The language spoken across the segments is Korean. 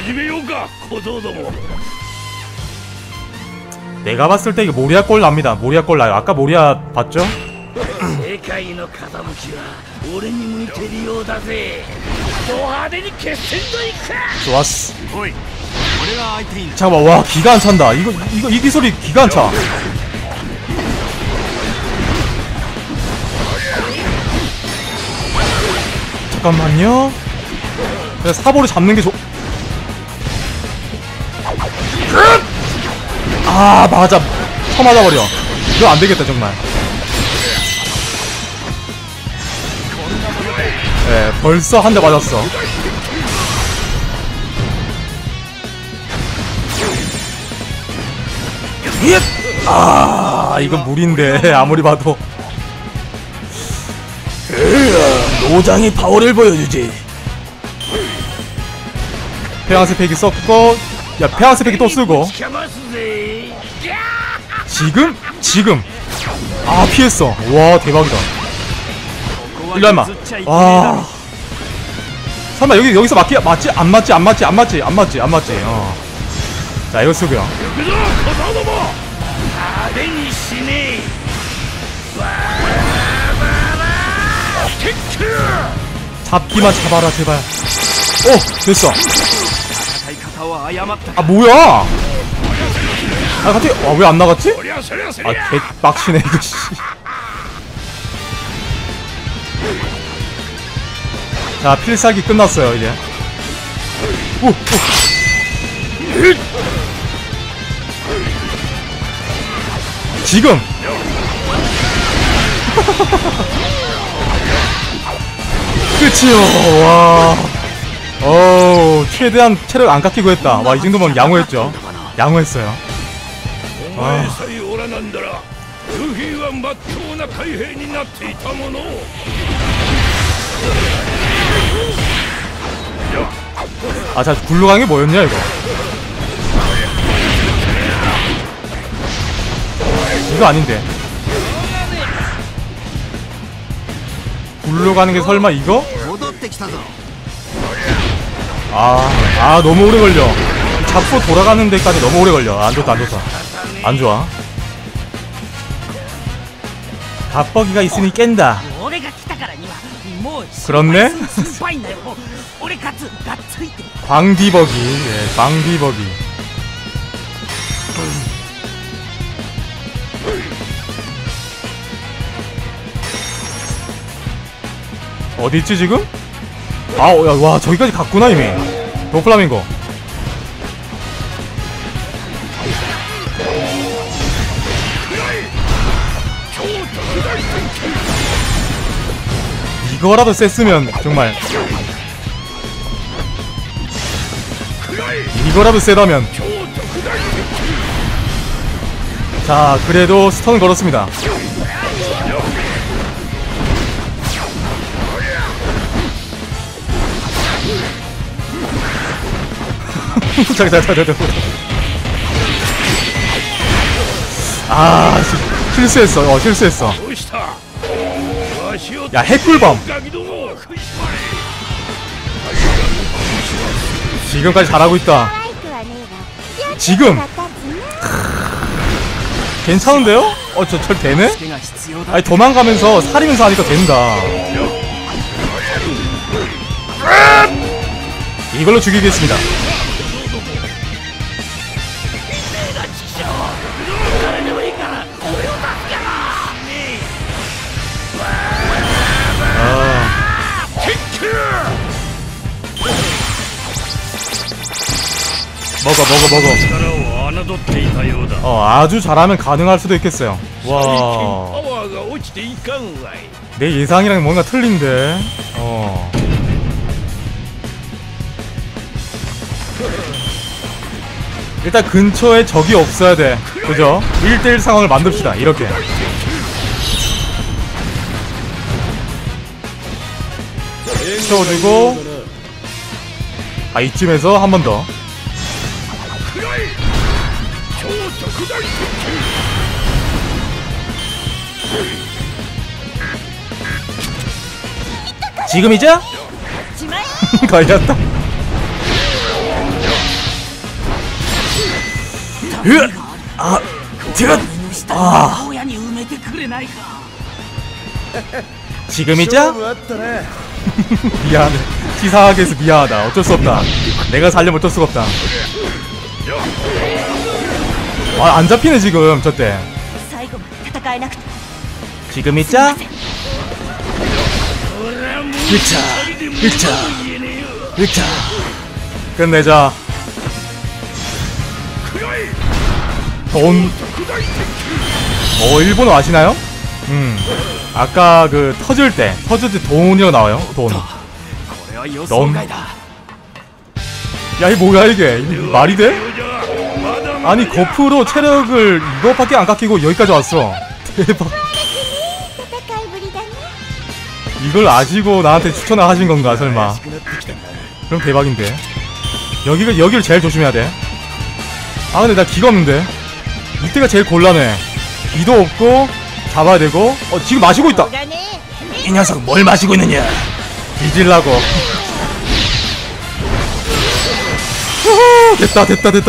내가 봤을 때 이거 모리아 꼴 납니다. 모리아 꼴 나요. 아까 모리아 봤죠? 좋았어. 잠깐만, 와 기가 안 찬다. 이 기술이 기가 안 차. 잠깐만요. 그냥 사보를 잡는 게 아 맞아, 쳐맞아버려. 이거 안 되겠다 정말. 네, 벌써 한 대 맞았어. 아 이건 무리인데 아무리 봐도. 노장이 파워를 보여주지. 페앙스 팩이 썼고, 야 페앙스 팩이 또 쓰고. 지금 아 피했어. 와 대박이다. 일로 임마. 와 설마 여기서 맞지? 안 맞지? 어. 자 이거 쓰고요. 잡기만 잡아라 제발. 오 됐어. 아 뭐야? 아 갑자기 왜 안 나갔지? 아 개빡치네 이거 씨. 자 필살기 끝났어요 이제. 오. 지금. 끝이요. 와. 최대한 체력 안 깎이고 했다. 와 이 정도면 양호했죠. 양호했어요. 와. 아, 자, 굴러간 게 뭐였냐, 이거? 이거 아닌데. 굴러가는 게 설마 이거? 너무 오래 걸려. 잡고 돌아가는 데까지 너무 오래 걸려. 안 좋다. 안 좋아. 갑버기가 있으니 깬다. 그렇네? 광디버기. 예, 광디버기. 어디있지 지금? 와 저기까지 갔구나 이미. 도플라밍고. 이거라도 셌으면 정말. 이거라도 세다면. 자 그래도 스턴을 걸었습니다. 잠깐. 실수했어. 실수했어. 야 핵꿀밤. 지금까지 잘하고 있다. 지금 괜찮은데요? 저 되네? 아니 도망가면서 살이면서 하니까 된다. 이걸로 죽이겠습니다. 먹어. 아주 잘하면 가능할 수도 있겠어요. 와. 내 예상이랑 뭔가 틀린데. 일단 근처에 적이 없어야 돼. 그죠? 1대1 상황을 만듭시다. 이렇게. 채워주고. 이쯤에서 한 번 더. 지금이죠? 걸렸다. 아, 제가 지금이죠? 미안해. 치사하게 해서 미안하다. 어쩔 수 없다. 내가 살려면 어쩔 수가 없다. 아, 안 잡히네 지금 저때. 지금 있자? 흑차 끝내자. 돈. 일본어 아시나요? 아까 그 터질 때 돈이라고 나와요. 돈. 야, 이 뭐야 이게? 말이 돼? 아니, 거프로 체력을 이것밖에 안 깎이고 여기까지 왔어. 대박. 이걸 아시고 나한테 추천을 하신 건가 설마? 그럼 대박인데. 여기를 제일 조심해야 돼. 아, 근데 나 기가 없는데. 이때가 제일 곤란해. 기도 없고 잡아야 되고. 지금 마시고 있다. 이 녀석 뭘 마시고 있느냐? 뒤질라고. 됐다.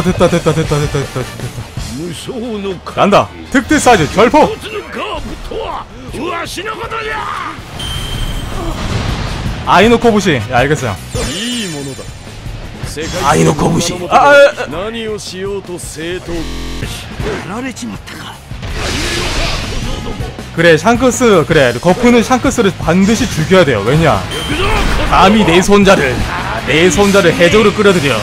간다. 특대 사이즈 절포. 아이노코부시. 야, 알겠어요. 아이노코부시. 그래, 샹크스. 그래, 거프는 샹크스를 반드시 죽여야 돼요. 왜냐? 감히 내 손자를 해적으로 끌어들여.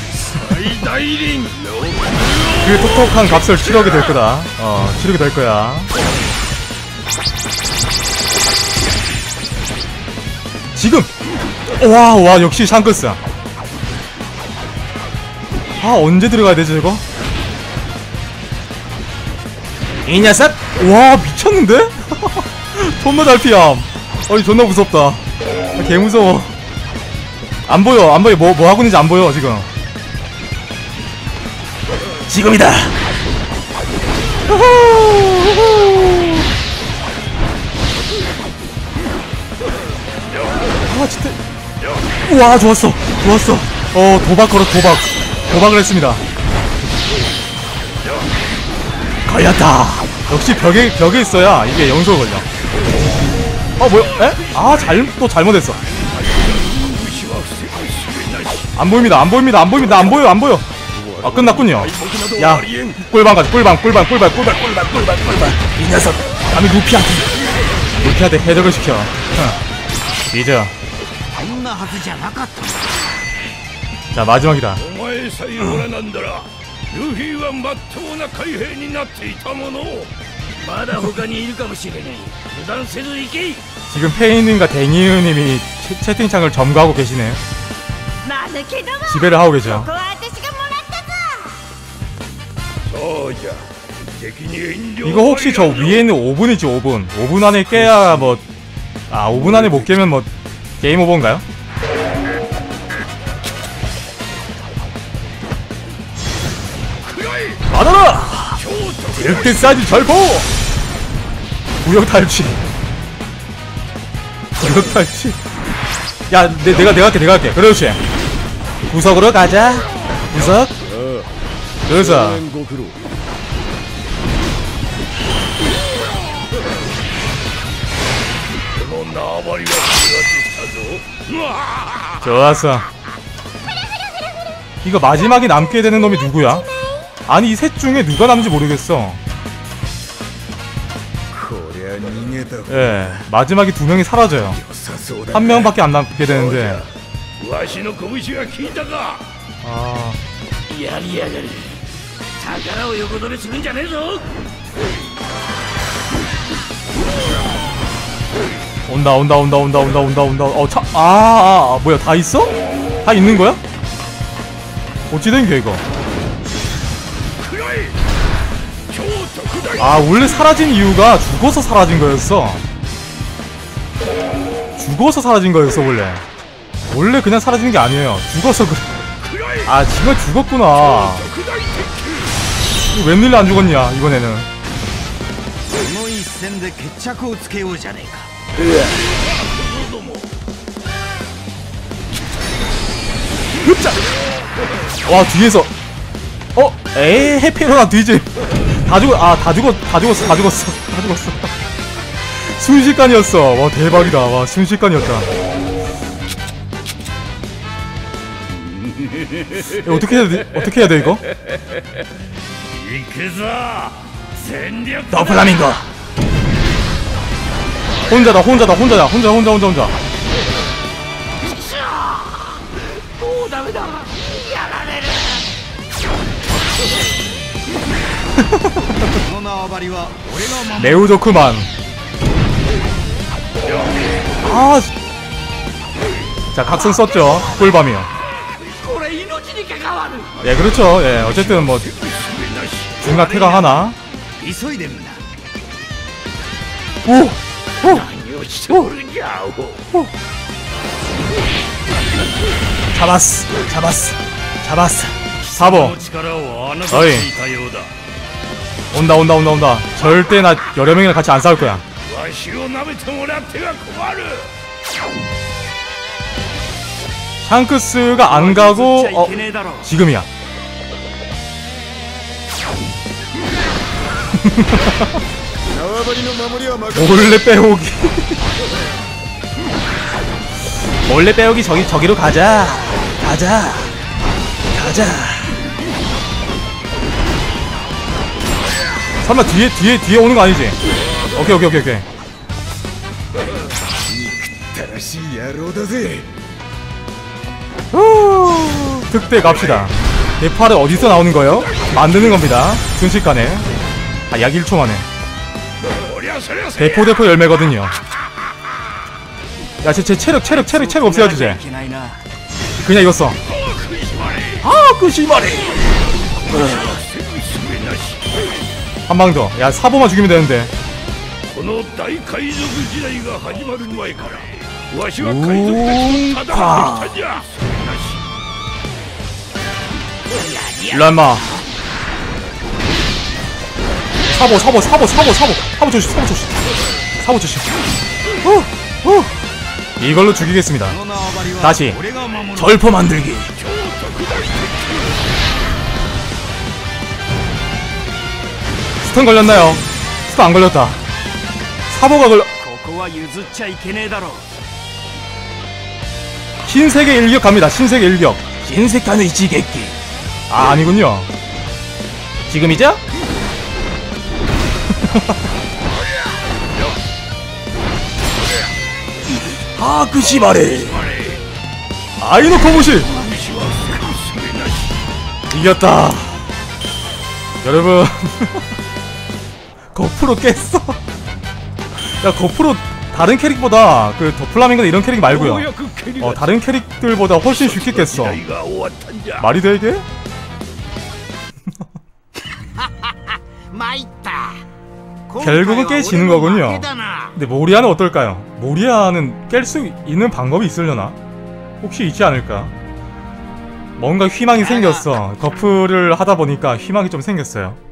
그 톡톡한 값을 치르게 될 거다. 치르게 될 거야. 지금! 와, 역시 샹크스. 아, 언제 들어가야 되지, 저거? 이 녀석! 와, 미쳤는데? 존나 잘 피함. 존나 무섭다. 개 무서워. 안 보여. 뭐 하고 있는지 안 보여, 지금. 지금이다! 아, 진짜. 우와, 좋았어. 도박을 했습니다. 걸렸다. 역시 벽에 있어야 이게 영수가 걸려. 뭐야? 에? 아, 또 잘못했어. 안 보입니다. 안 보여. 아, 끝났군요. 야, 꿀방 가자. 꿀방. 이 녀석, 감히 루피한테 해적을 시켜. 리저. 자, 마지막이다. 지금 페이님과 댕이유님이 채팅창을 점거하고 계시네. 지배를 하고 계셔. 이거 혹시 저 위에 있는 5분이지 5분. 5분 안에 깨야 뭐. 5분 안에 못 깨면 뭐 게임 오버인가요? 받아라! 이렇게 싸지 절포! 구역 탈취. 야, 내가 할게. 그렇지. 구석으로 가자. 구석. 그래서. 좋았어. 이거 마지막에 남게 되는 놈이 누구야? 아니, 이 셋 중에 누가 남는지 모르겠어. 예, 마지막에 2명이 사라져요. 1명밖에 안 남게 되는데. 아. 온다. 뭐야, 다 있어? 다 있는 거야? 어찌 된 게 이거? 원래 사라진 이유가 죽어서 사라진 거였어. 원래 그냥 사라지는 게 아니에요. 죽어서 그래. 지금 죽었구나. 웬일로 안 죽었냐, 이번에는. 흡자! 와, 뒤에서. 에이 해피로나 뒤지. 다 죽어. 다 죽었어. 순식간이었어. 와 대박이다. 와 순식간이었다. 야, 어떻게 해야 돼 이거? 너 플라밍고. 혼자다. 매우 좋구만. 자 각성 썼죠. 꿀밤이요. 예 그렇죠. 예 어쨌든 뭐 중간 태강 하나. 오. 잡았어. 4번. 어이. 온다. 절대 나 여러 명이랑 같이 안 싸울 거야. 샹크스가 안 가고 지금이야. 몰래 빼오기 저기로 가자. 설마 뒤에 오는 거 아니지? 오케이. 득대 갑시다. 대파를 어디서 나오는 거요? 만드는 겁니다. 순식간에. 약 1초 만에. 대포 열매거든요. 야, 쟤 체력 없애야지, 쟤. 그냥 이거 써. 끄시마리! 한 방 더. 야, 사보만 죽이면 되는데. 일로와 인마. 사보 조심. 이걸로 죽이겠습니다. 다시 절포 만들기. 스턴 걸렸나요? 스턴 안 걸렸다. 사보가 걸려. 신세계 일격 갑니다. 신세계 일격. 신세카는 지겠기. 아니군요. 지금이죠? 끄시마레. 아이노코무시. 이겼다. 여러분. 거프로 깼어. 야 거프로 다른 캐릭보다 그 더플라밍고 이런 캐릭 말고요. 다른 캐릭들보다 훨씬 쉽게 깼어. 말이 돼 이게? 결국은 깨지는 거군요. 근데 모리아는 어떨까요? 모리아는 깰 수 있는 방법이 있으려나? 혹시 있지 않을까? 뭔가 희망이 생겼어. 거프를 하다 보니까 희망이 좀 생겼어요.